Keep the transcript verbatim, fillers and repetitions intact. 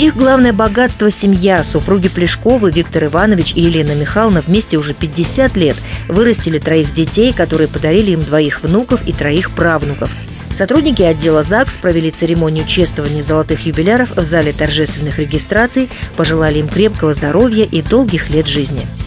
Их главное богатство – семья. Супруги Плешковы, Виктор Иванович и Елена Михайловна вместе уже пятьдесят лет вырастили троих детей, которые подарили им двоих внуков и троих правнуков. Сотрудники отдела ЗАГС провели церемонию чествования золотых юбиляров в зале торжественных регистраций, пожелали им крепкого здоровья и долгих лет жизни.